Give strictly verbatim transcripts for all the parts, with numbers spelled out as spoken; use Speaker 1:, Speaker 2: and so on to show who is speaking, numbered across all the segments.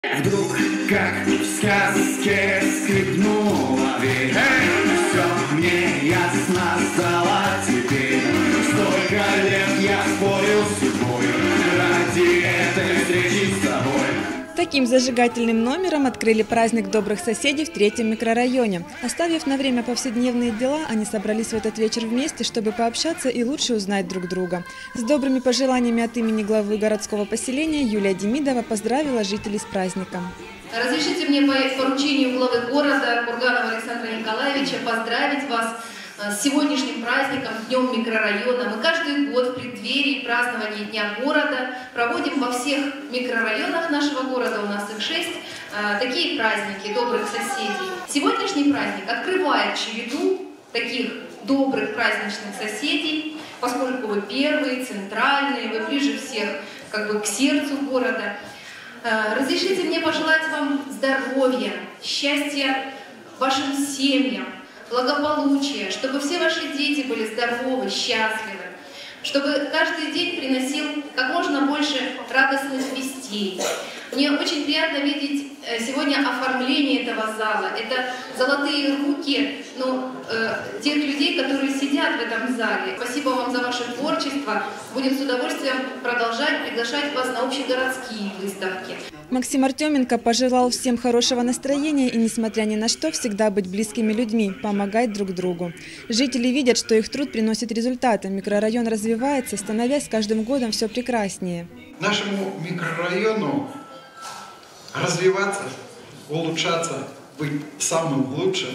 Speaker 1: Вдруг, как в сказке, скрипнула дверь. Все мне ясно стало теперь. Столько лет я спорил с судьбой ради этой встречи с тобой.
Speaker 2: Таким зажигательным номером открыли праздник добрых соседей в третьем микрорайоне. Оставив на время повседневные дела, они собрались в этот вечер вместе, чтобы пообщаться и лучше узнать друг друга. С добрыми пожеланиями от имени главы городского поселения Юлия Демидова поздравила жителей с праздником.
Speaker 3: Разрешите мне по поручению главы города Курганова Александра Николаевича поздравить вас с сегодняшним праздником, Днем микрорайона. Мы каждый год в преддверии празднования Дня города проводим во всех микрорайонах нашего города, у нас их шесть, такие праздники добрых соседей. Сегодняшний праздник открывает череду таких добрых праздничных соседей, поскольку вы первые, центральные, вы ближе всех как бы к сердцу города. Разрешите мне пожелать вам здоровья, счастья вашим семьям, благополучия, чтобы все ваши дети были здоровы, счастливы, чтобы каждый день приносил как можно больше радостных вестей. Мне очень приятно видеть сегодня оформление этого зала. Это золотые руки ну, э, тех людей, которые сидят в этом зале. Спасибо вам за ваше творчество. Будем с удовольствием продолжать приглашать вас на общегородские выставки.
Speaker 2: Максим Артеменко пожелал всем хорошего настроения и, несмотря ни на что, всегда быть близкими людьми, помогать друг другу. Жители видят, что их труд приносит результаты. Микрорайон развивается, становясь с каждым годом все прекраснее.
Speaker 4: Нашему микрорайону развиваться, улучшаться, быть самым лучшим.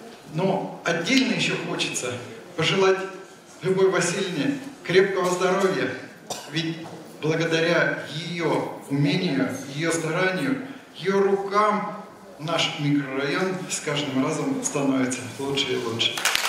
Speaker 4: Но отдельно еще хочется пожелать Любови Васильевне крепкого здоровья, ведь благодаря ее умению, ее старанию, ее рукам наш микрорайон с каждым разом становится лучше и лучше.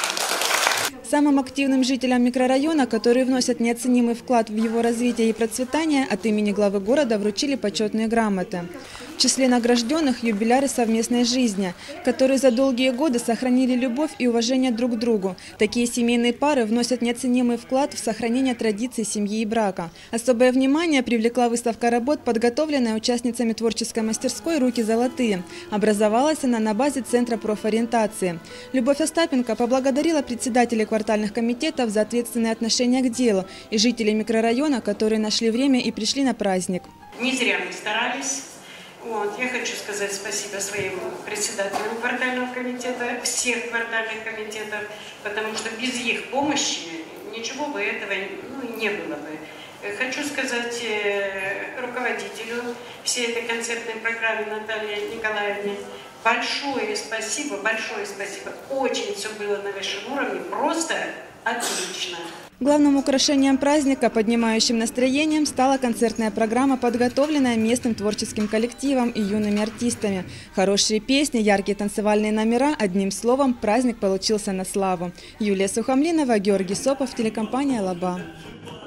Speaker 2: Самым активным жителям микрорайона, которые вносят неоценимый вклад в его развитие и процветание, от имени главы города вручили почетные грамоты. В числе награжденных юбиляры совместной жизни, которые за долгие годы сохранили любовь и уважение друг к другу. Такие семейные пары вносят неоценимый вклад в сохранение традиций семьи и брака. Особое внимание привлекла выставка работ, подготовленная участницами творческой мастерской «Руки золотые». Образовалась она на базе Центра профориентации. Любовь Остапенко поблагодарила председателей квартальных комитетов за ответственное отношение к делу и жителей микрорайона, которые нашли время и пришли на праздник.
Speaker 5: Не зря мы старались. Вот, я хочу сказать спасибо своим председателям квартального комитета, всех квартальных комитетов, потому что без их помощи ничего бы этого ну, не было бы. Хочу сказать э, руководителю всей этой концертной программы Наталье Николаевне большое спасибо, большое спасибо. Очень все было на высшем уровне, просто отлично.
Speaker 2: Главным украшением праздника, поднимающим настроением, стала концертная программа, подготовленная местным творческим коллективом и юными артистами. Хорошие песни, яркие танцевальные номера, одним словом, праздник получился на славу. Юлия Сухомлинова, Георгий Сопов, телекомпания «Лаба».